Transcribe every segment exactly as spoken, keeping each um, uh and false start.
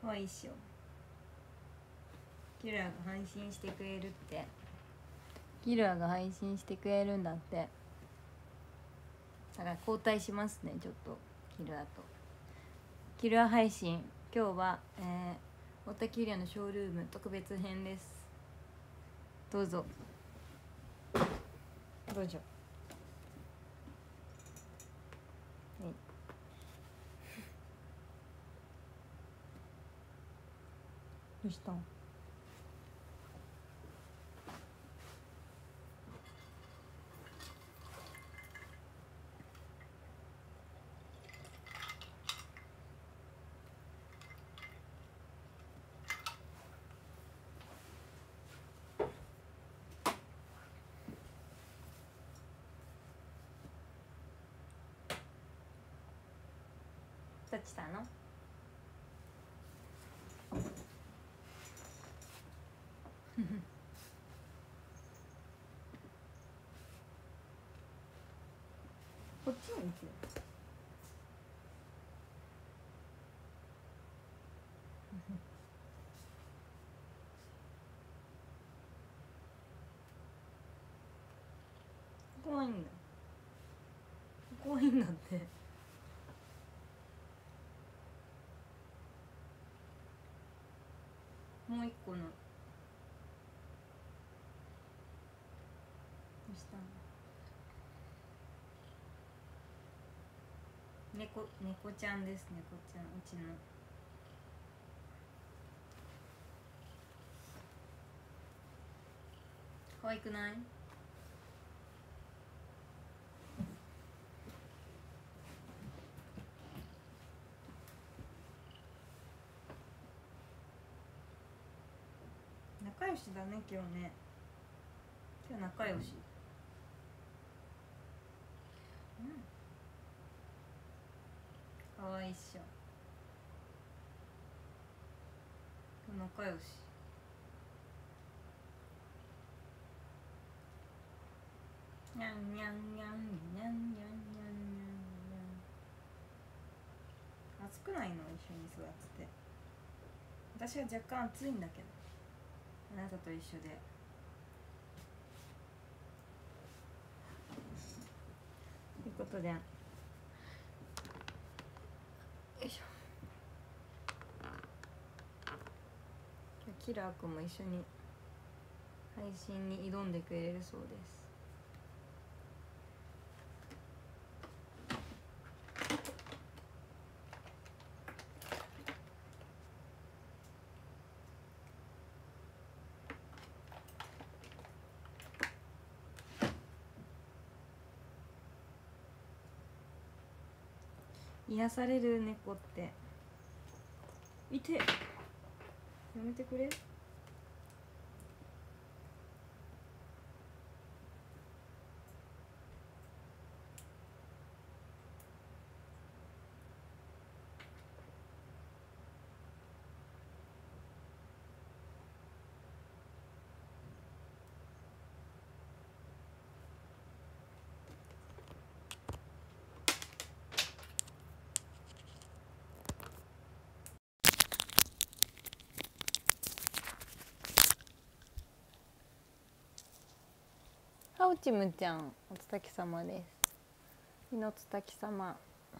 かわいいっしょ。キルアが配信してくれるって。キルアが配信してくれるんだって。だから交代しますね、ちょっとキルアと。キルア配信今日は、えー、オタキュリアのショールーム特別編です。どうぞどうぞ。どうしたん？どっちたの？こっちに行くよ。怖いんだ。怖いんだって。もう一個の。どうしたの？猫、猫ちゃんです。猫ちゃん、うちの。可愛くない？仲良しだね今日ね。今日仲良し。うん。可愛いっしょ。今日仲良し。にゃんにゃんにゃんにゃんにゃんにゃんにゃんにゃん。暑くないの？一緒に育ってて。私は若干暑いんだけど、あなたと一緒で。ということで、よいしょ。今日キラーくんも一緒に配信に挑んでくれるそうです。癒される猫っていて、やめてくれ。ハウチムちゃん、おつたき様です。いのつたき様。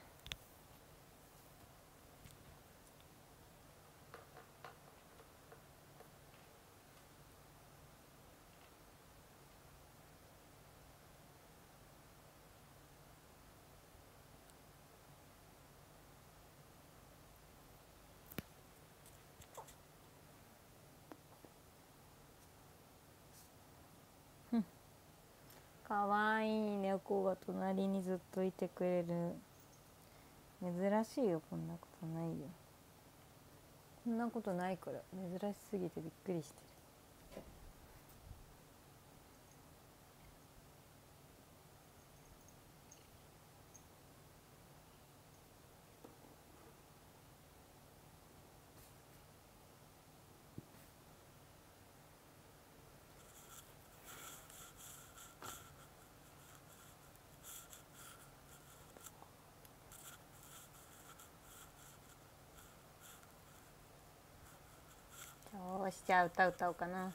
かわいい猫が隣にずっといてくれる。珍しいよ、こんなことないよ。こんなことないから珍しすぎてびっくりしてる。 じゃあ歌歌おうかな。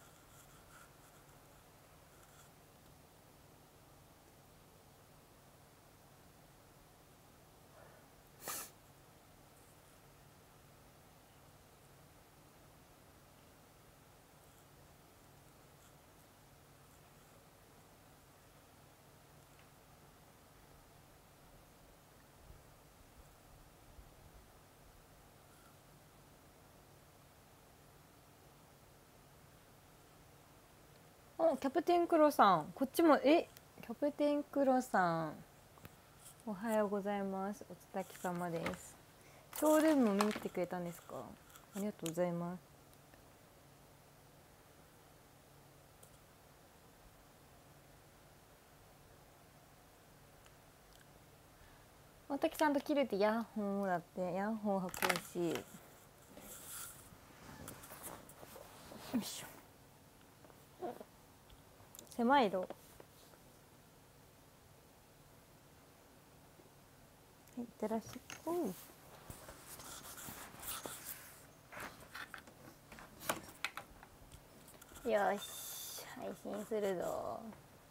お、キャプテンクロさん、こっちも、え、キャプテンクロさん、おはようございます。おつき様です。ショールームも見に来てくれたんですか。ありがとうございます。大滝さんとキルってヤッホーだって、ヤッホー履くし。よいしょ。狭い色。はい、いってらっしゃい。おう。よし、配信するぞ。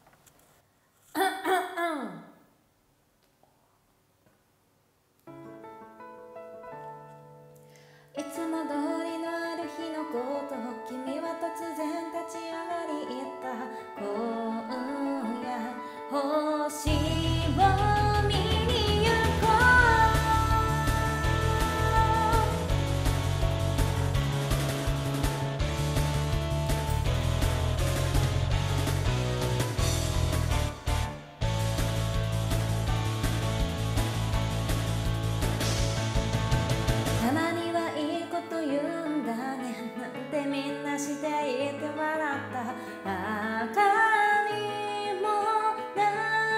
いつも通りのある日のこと、君は突然立ち上がり言った。今夜星を見に行こう。たまにはいいこと言うんだねなんてみんなして言って笑った。明かりもな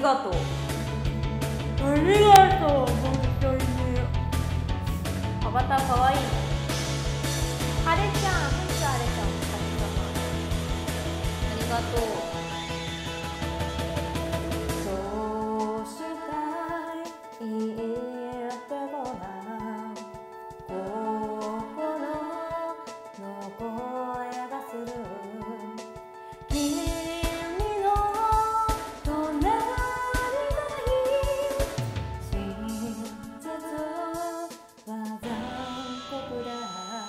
がとうありがとう本当に。アバターかわいい。はれちゃん、ふんちゃん、あれちゃん、お疲れ様。ありがとう。そうしたい言ってごらん、心の声がする。君の隣がいい。真実は残酷だ。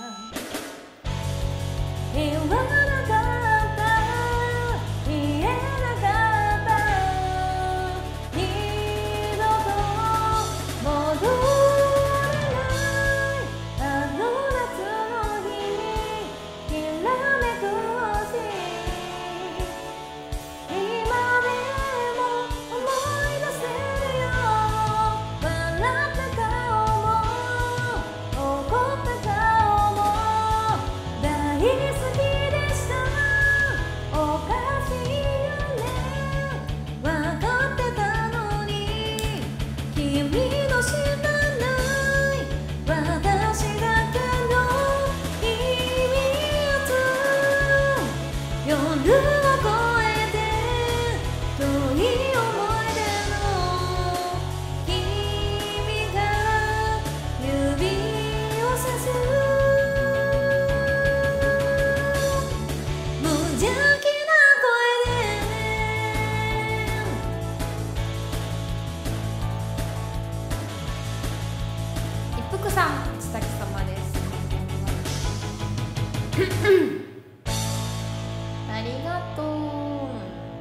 言わなかった言えなかった二度と戻れないあの夏の日にきらめく星。今でも思い出せるよ。笑った顔も怒った顔も大好きでした。おかしいよね。わかってたのに君の知らない私だけの秘密。夜を越えて遠い思い出の君が指をさす無邪気な声でね。一服さん、お疲れ様です。ありがとう。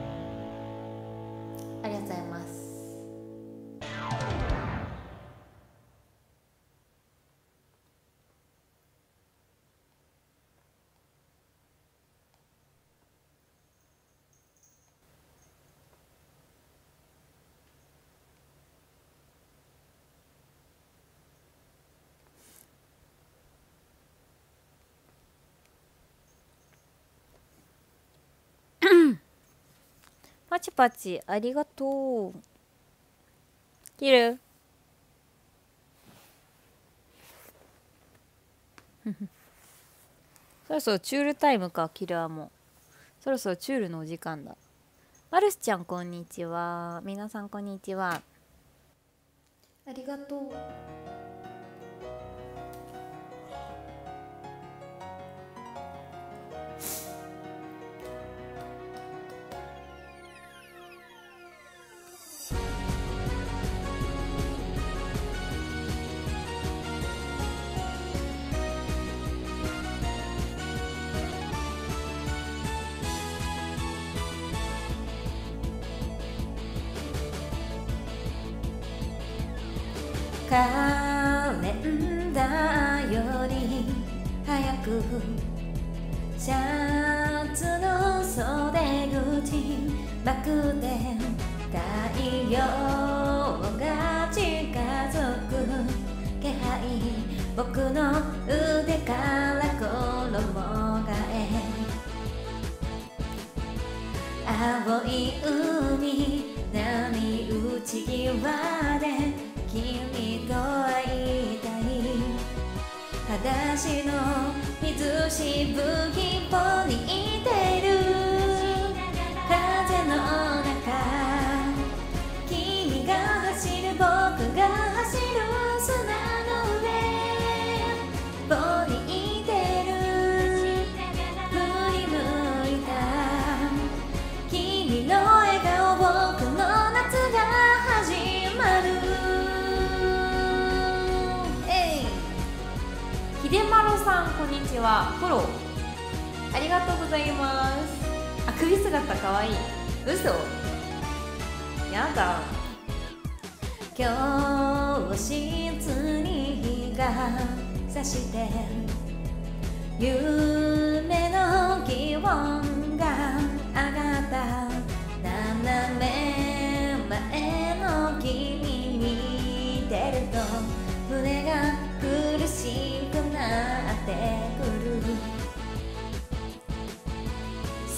ありがとうございます。パチパチありがとう。切るそろそろチュールタイムか。キラーもそろそろチュールのお時間だ。マルスちゃんこんにちは。皆さんこんにちは。ありがとう。カレンダーより早くシャツの袖口バックで太陽が近づく気配。僕の腕から衣替え。青い海波打ち際で君と会いたい。裸足の水しぶきをにいている風の中。君が走る僕が走る砂の上をにいてる。振り向いた君の笑顔。僕の夏が始まる。ひでまろさんこんにちは。フォローありがとうございます。あ、首姿かわいい。嘘やだ。教室に日が差して夢の気温が上がった。斜め前の君見てると胸が苦しくなってくる。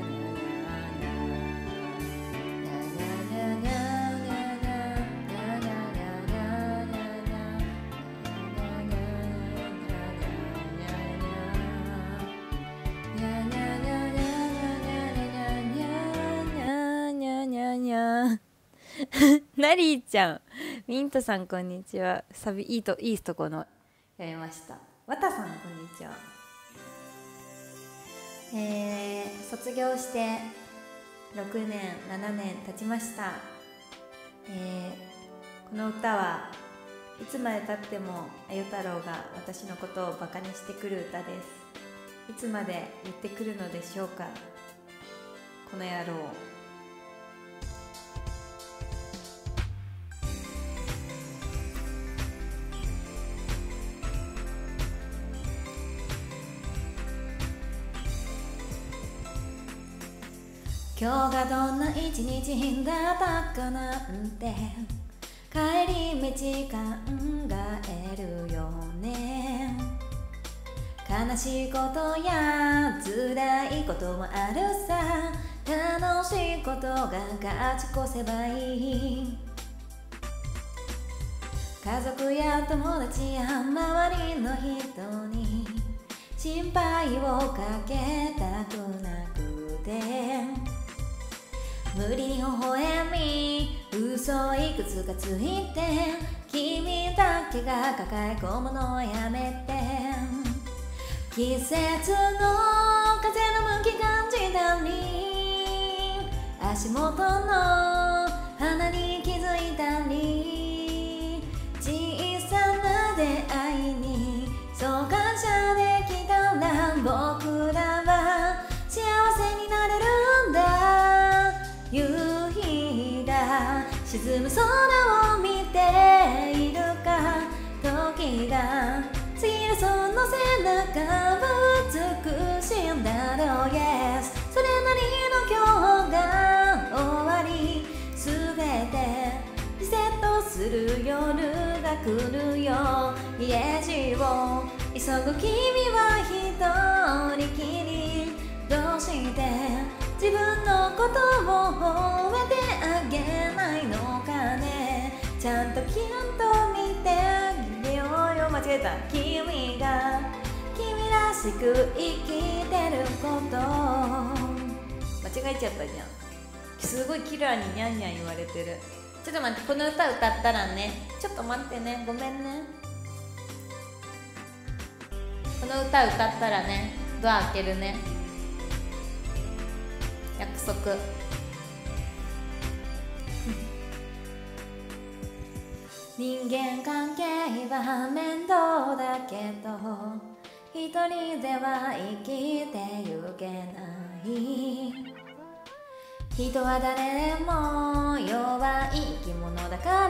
ナリーちゃん、ミントさんこんにちは。サビいいといいとこのやりました。わたさんこんにちは。えー、卒業してろくねんななねん経ちました。えー、この歌はいつまでたってもあゆ太郎が私のことをバカにしてくる歌です。いつまで言ってくるのでしょうか、この野郎。今日がどんな一日だったかなんて帰り道考えるよね。悲しいことや辛いこともあるさ。楽しいことが勝ち越せばいい。家族や友達や周りの人に心配をかけたくなくて、無理に微笑み嘘いくつかついて、君だけが抱え込むのをやめて。季節の風の向き感じたり、足元の花に気づいたり、小さな出会いにそう感謝できたら、僕らは幸せになれるんだ。夕日が沈む空を見ているか、時が過ぎるその背中美しいんだろう Yes、 それなりの今日が終わり、すべてリセットする夜が来るよ。家路を急ぐ君は一人きり、どうして自分のことを褒めてあげないのかね。ちゃんときちんと見てあげようよ。間違えた。君が君らしく生きてること間違えちゃったじゃん。すごいキラーにニャンニャン言われてる。ちょっと待って、この歌歌ったらね、ちょっと待ってね、ごめんね。この歌歌ったらね、ドア開けるね、約束。人間関係は面倒だけど、一人では生きてゆけない。人は誰も弱い生き物だから、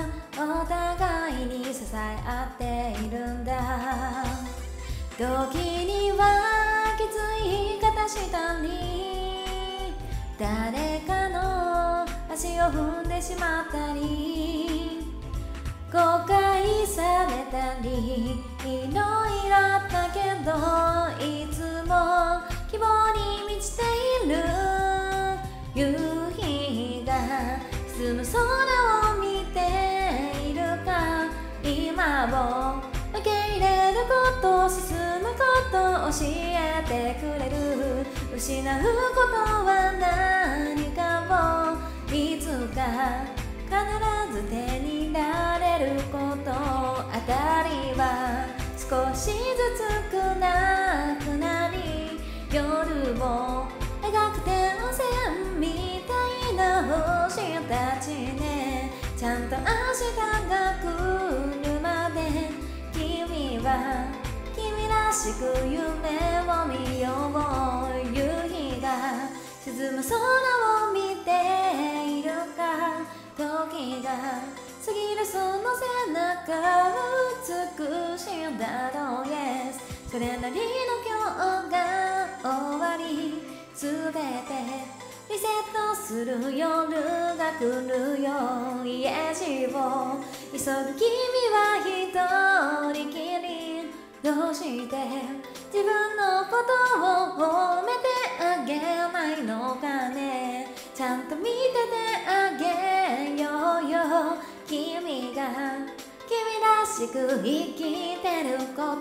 お互いに支え合っているんだ。時にはきつい言い方したり、誰かの足を踏んでしまったり、誤解されたり、いろいろあったけど、いつも希望に満ちている。夕日が沈む空を見ているか、今を受け入れること、進むこと教えてくれる。失うことは何かをいつか必ず手に入れられること。当たりは少しずつ暗くなり、夜を描く点線みたいな星たちね。ちゃんと明日が来るまで、君は君らしく夢を見よう。夕日が沈む空を見ているか、時が過ぎるその背中美しいんだろう Yes、 それなりの今日が終わり、すべてリセットする夜が来るよ。家路を急ぐ君は一人きり、どうして自分のことを褒めてあげないのかね。ちゃんと見ててあげようよ。君が君らしく生きてること。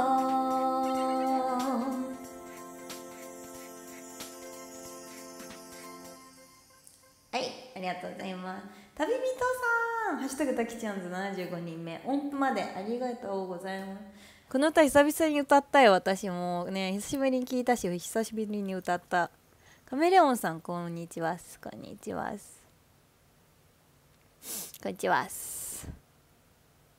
はい、ありがとうございます。旅人さん、ハッシュタグタキちゃんズななじゅうごにんめ、音符までありがとうございます。この歌久々に歌ったよ。私もね、久しぶりに聞いたし、久しぶりに歌った。カメレオンさん、こんにちは。こんにちは。こんにちは。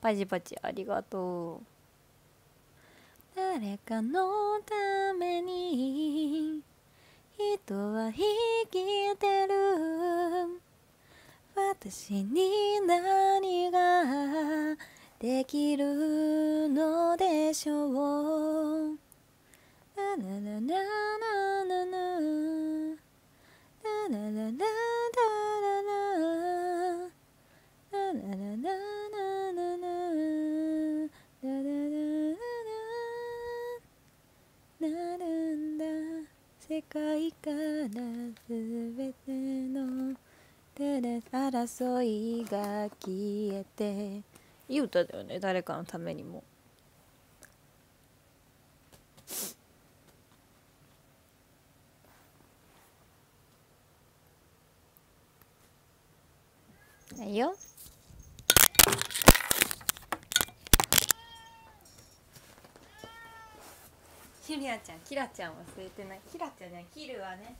パチパチありがとう。誰かのために人は生きてる。私に何ができるのでしょう。ラララララララララララララなるんだ世界からすべての争いが消えて。いい歌だよね、誰かのためにも。いいよ。キリアちゃん、キラちゃん忘れてない。キラちゃんね、キルはね。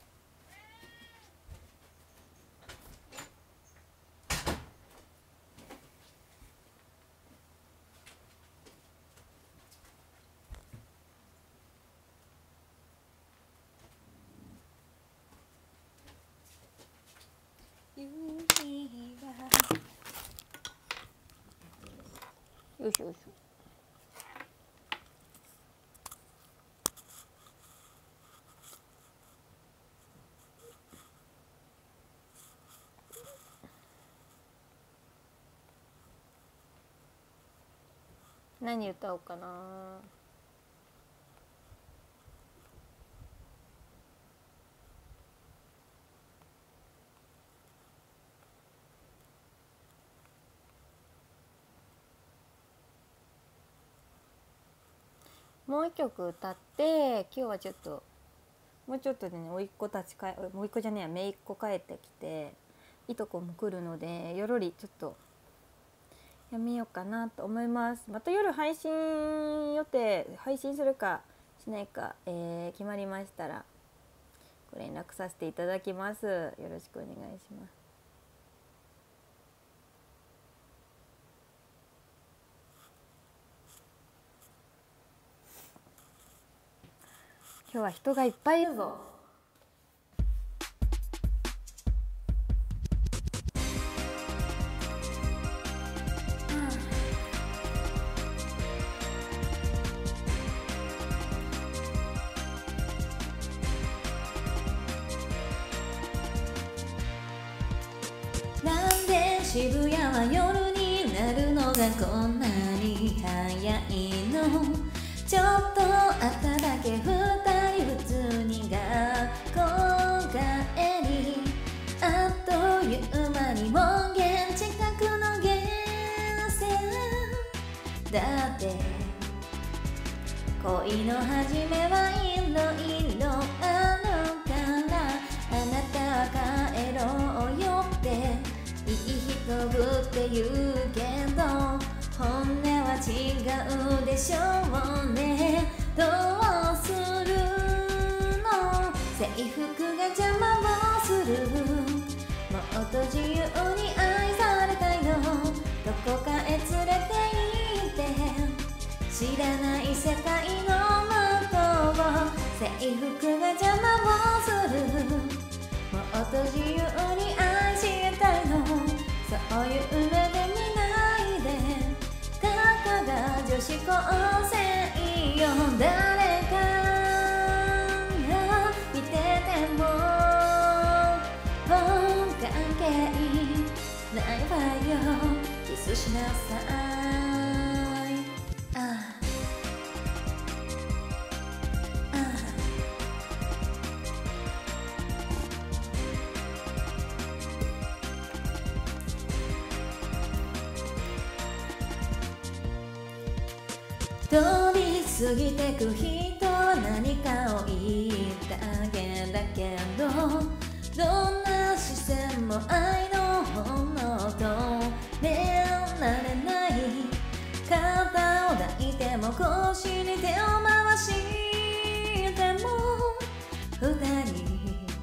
よいしょよいしょ。何歌おうかな。もう一曲歌って、今日はちょっともうちょっとでね、甥っ子たちか甥っ子じゃねえや姪っ子帰ってきて、いとこも来るので、よろりちょっとやめようかなと思います。また夜配信予定、配信するかしないか、えー、決まりましたらご連絡させていただきます。よろしくお願いします。今日は人がいっぱいいるぞ。なんで渋谷は夜になるのがこんなに早いの。ちょっとあっただけ二人普通に学校帰り、あっという間に門限近くのゲーセンだって、恋の始めはいろいろあるから、あなたは帰ろうよっていい人ぶって言うけど、本音は違うでしょうね。どうするの、制服が邪魔をする。もっと自由に愛されたいの。どこかへ連れて行って知らない世界の向こう。制服が邪魔をする。もっと自由に愛したいの。そういう目で見ないで、たかが女子高生よ。誰かが見てても関係ないわよ。キスしなさい。ああああ、通り過ぎてく人は何かを言っただけだけど、どんな視線も愛の本能とめられない。肩を抱いても腰に手を回しても二人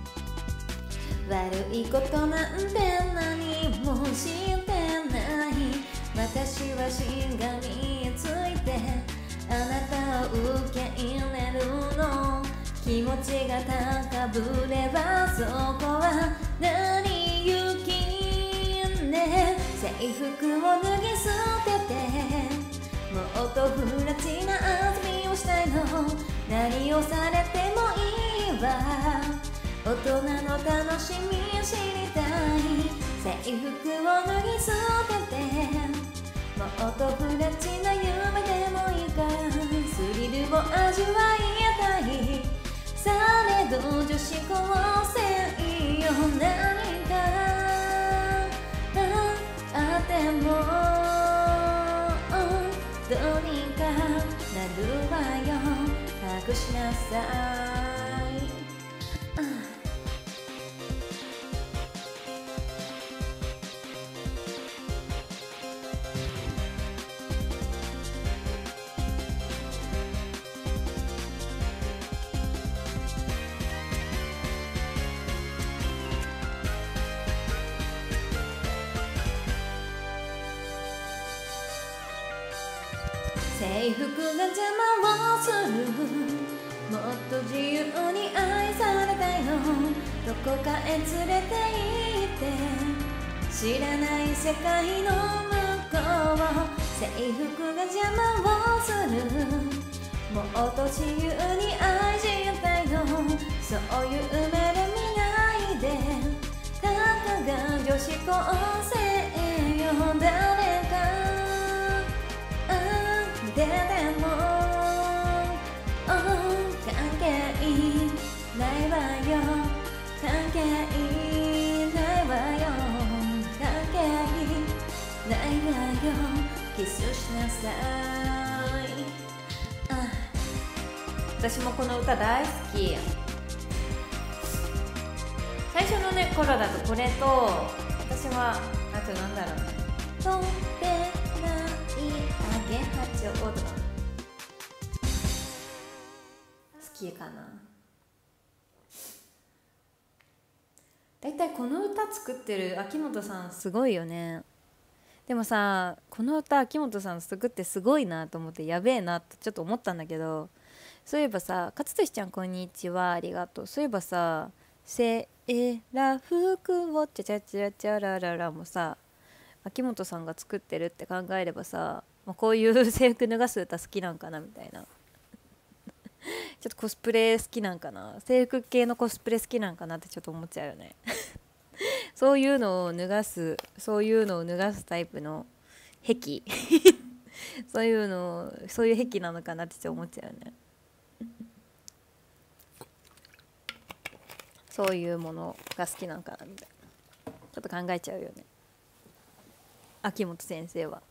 悪いことなんて何もしてない。私は信受け入れるの。気持ちが高ぶればそこは成り行きね。制服を脱ぎ捨ててもっと不らちな遊びをしたいの。何をされてもいいわ。大人の楽しみ知りたい。制服を脱ぎ捨ててもっとフレッチな夢でもいいからスリルを味わいたい。されど女子高生よ何かあってもどうにかなるわよ。隠しなさい。制服が邪魔をする。もっと自由に愛されたいの。どこかへ連れて行って知らない世界の向こう。制服が邪魔をする。もっと自由に愛したいの。そういう目で見ないでたかが女子高生よ誰かでも関係ないわよ。関係ないわよ。関係ないわよ。キスしなさい。あ私もこの歌大好き。最初のね頃だとこれと私はあとなんだろうねとんでアゲハチョウとか好きかな。だいたいこの歌作ってる秋元さんすごいよね。でもさこの歌秋元さん作ってすごいなと思ってやべえなってちょっと思ったんだけど、そういえばさ勝利ちゃんこんにちはありがとう。そういえばさセーラ服をチャチャチャチャラララもさ秋元さんが作ってるって考えればさ、まあ、こういう制服脱がす歌好きなんかなみたいなちょっとコスプレ好きなんかな、制服系のコスプレ好きなんかなってちょっと思っちゃうよねそういうのを脱がすそういうのを脱がすタイプの癖そういうのそういう癖なのかなってちょっと思っちゃうよね。そういうものが好きなのかなみたいなちょっと考えちゃうよね秋元先生は。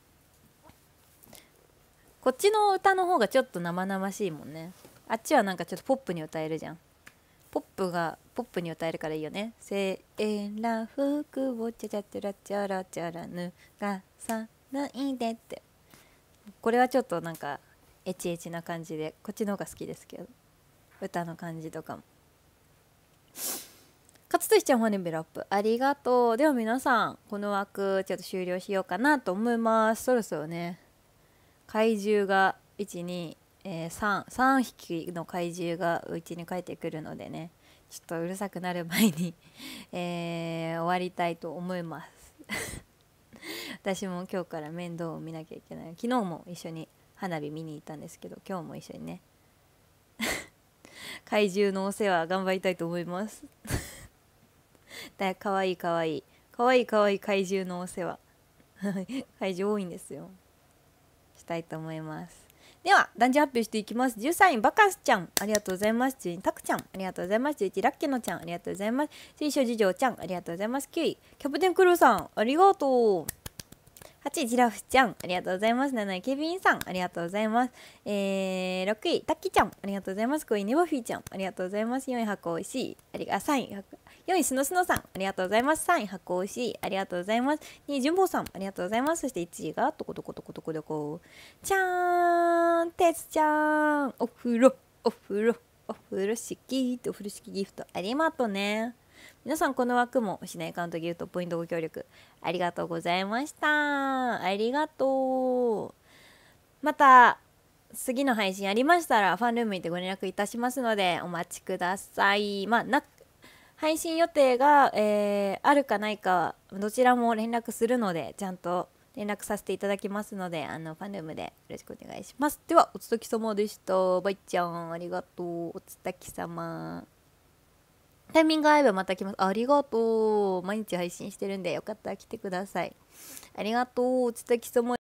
こっちの歌の方がちょっと生々しいもんね。あっちはなんかちょっとポップに歌えるじゃん。ポップがポップに歌えるからいいよね。セーラ服をチャチャチャラチャラチャラ脱がさないでって。これはちょっとなんかエチエチな感じでこっちの方が好きですけど、歌の感じとかも。勝利ちゃんファネベラップありがとう。では皆さんこの枠ちょっと終了しようかなと思います。そろそろね怪獣がいち、に、さん、さんひきの怪獣がうちに帰ってくるのでねちょっとうるさくなる前に、えー、終わりたいと思います私も今日から面倒を見なきゃいけない。昨日も一緒に花火見に行ったんですけど今日も一緒にね怪獣のお世話頑張りたいと思いますだかわいいかわいいかわいいかわいい怪獣のお世話怪獣多いんですよ。したいと思います。では男女発表していきます。じゅうさんいバカスちゃんありがとうございます。じゅうにタクちゃんありがとうございます。じゅういちラッケノちゃんありがとうございます。水晶事情ちゃんありがとうございます。きゅういキャプテンクルーさんありがとう。はちいジラフちゃんありがとうございます。なないケビンさんありがとうございます。えー、ろくいタッキちゃんありがとうございます。ごいネバフィーちゃんありがとうございます。よんい箱おいしいありがさんいよんいスノスノさんありがとうございます。さんい箱おいしいありがとうございます。にいジュンボーさんありがとうございます。そしていちいがどこどこどこどこどこちゃーんてつちゃんお風呂お風呂お風呂敷お風呂敷ギフトありがとうね。皆さんこの枠もしないカウントギフトポイントご協力ありがとうございました。ありがとう。また次の配信ありましたらファンルームにてご連絡いたしますのでお待ちください。まあな配信予定が、えーあるかないかどちらも連絡するのでちゃんと連絡させていただきますので、あのファンルームでよろしくお願いします。ではおつとき様でした。バイちゃんありがとう。おつたき様タイミング合えばまた来ます。ありがとう。毎日配信してるんでよかったら来てください。ありがとう。おつたき様